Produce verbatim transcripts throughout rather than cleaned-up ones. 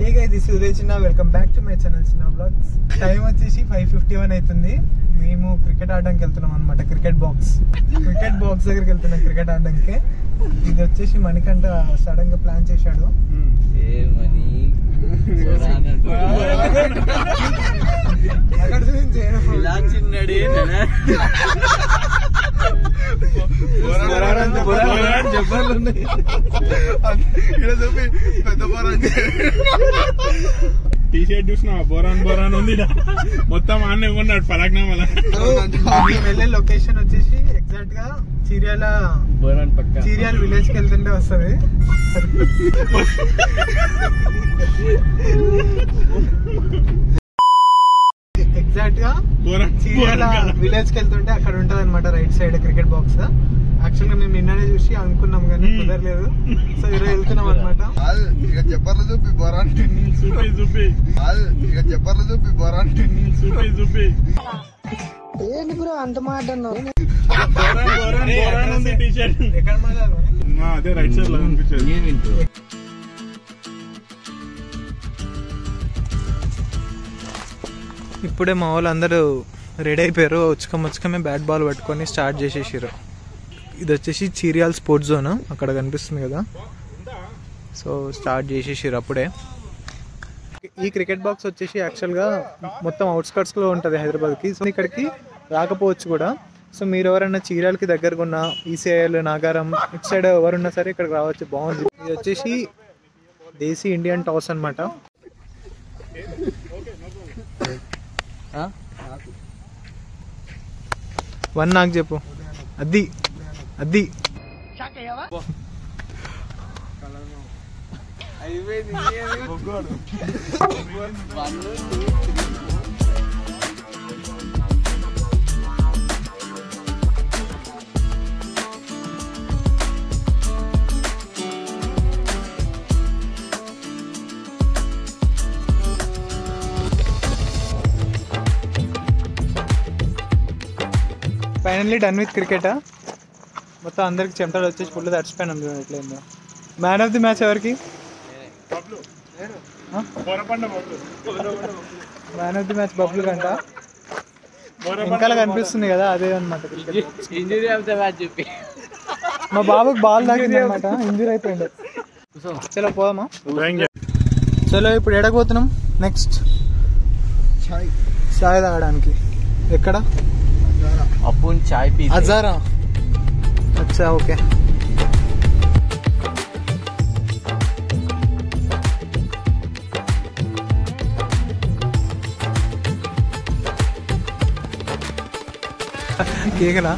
Hey guys, this is Uday Chinna. Welcome back to my channel Chinna Vlogs. Time వచ్చేసి five fifty-one అవుతుంది. మేము cricket ఆడడానికి వెళ్తున్నాం అన్నమాట. క్రికెట్ బాక్స్ క్రికెట్ బాక్స్ దగ్గరికి వెళ్తున్నాం క్రికెట్ ఆడడానికి. ఇది వచ్చేసి మణికంఠ సడన్ గా ప్లాన్ చేశాడు. ఏ మణి అక్కడ చూసి ఇలా చిన్నడే టీ షర్ట్ చూసిన బోరాన్ బోరాన్ ఉంది మొత్తం ఆన్నే ఉన్నాడు పరాగ్నా వల్ల. వెళ్ళే లొకేషన్ వచ్చేసి ఎగ్జాక్ట్ గా చీర్యాల బోరాన్ పక్క చీర్యాల విలేజ్ కి వెళ్తుంటే వస్తుంది. ఎగ్జాక్ట్ గా చీర్యాల విలేజ్ కి వెళ్తుంటే అక్కడ ఉంటది అనమాట right side cricket box. Actual గా మేము నిన్ననే చూసి అనుకున్నాం కానీ కుదరలేదు. సో ఈరోజు వెళ్తున్నాం అనమాట. ఇక చెప్పర్లు చూపి బొరాన్ చూపి చూపి ఇక చెప్పర్లు చూపి బొరాన్ చూపి చూపి ఏంటి బ్రో అంత మాట అన్నావు? బోరాన్ బోరాన్ బోరాన్ ఉంది టీ షర్ట్. ఎక్కడ మాట్లాడాలి? అదే రైట్ సైడ్ లో కనిపించేది. ఇప్పుడే మా వాళ్ళు అందరూ రెడీ అయిపోయారు. ఉచ్చుక ముచ్చుకమే బ్యాట్ బాల్ పట్టుకొని స్టార్ట్ చేసేసారు. ఇది వచ్చేసి చీర్యాల్ స్పోర్ట్స్ జోన్ అక్కడ కనిపిస్తుంది కదా. సో స్టార్ట్ చేసేసారు అప్పుడే. ఈ క్రికెట్ బాక్స్ వచ్చేసి యాక్చువల్గా మొత్తం అవుట్స్కట్స్లో ఉంటుంది హైదరాబాద్కి. సో ఇక్కడికి రాకపోవచ్చు కూడా. సో మీరు ఎవరైనా చీర్యాలకి దగ్గరగా ఉన్న ఈసీఐఎల్ నాగారం ఇటు సైడ్ ఎవరున్నా సరే ఇక్కడికి రావచ్చు, బాగుంది. ఇది వచ్చేసి దేశీ ఇండియన్ టాస్ అనమాట. వన్ నాకు చెప్పు. అది అది ఫైనల్లీ డన్ విత్ క్రికెటా. మొత్తం అందరికి చెమటలు వచ్చేసి ఫుల్ తడిచిపోయినాం. ఎట్లయిందో. మ్యాన్ ఆఫ్ ది మ్యాచ్ ఎవరికి? Man of the match Bablu కంట. వెనకాల కనిపిస్తుంది కదా అదే అనమాట. ఇంజరీ ఆఫ్ ద మ్యాచ్ చెప్పి మా బాబుకి బాల్ తాగింది అనమాట, ఇంజూరీ అయిపోయింది. చలో పోదామా? చలో ఇప్పుడు ఎడకపోతున్నాం నెక్స్ట్ చాయ్ తాగడానికి. ఎక్కడ? అప్పున్ చాయ్ పీ హజారా. అచ్చా ఓకే. కేకనా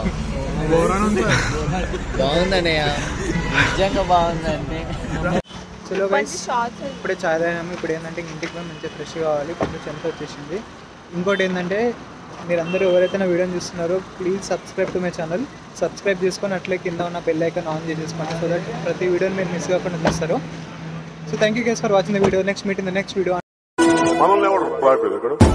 బాగుందన్నయ్య, నిజంగా బాగుందండి. చలో గైస్ ఇప్పుడే చాయ్ తాగినాము. ఇప్పుడు ఏంటంటే ఇంటికి పోయి మంచిగా ఫ్రెష్ కావాలి. కొంచెం చెంత వచ్చేసింది. ఇంకోటి ఏంటంటే మీరు అందరూ ఎవరైతే నా వీడియోని చూస్తున్నారో please subscribe to my channel. Subscribe చేసుకొని అట్లే కింద ఉన్న బెల్ ఐకాన్ ఆన్ చేసేసుకోండి. సో దట్ ప్రతి వీడియోని మీరు మిస్ కాకుండా చూస్తారు. So thank you guys for watching the video. Next meet in the next video.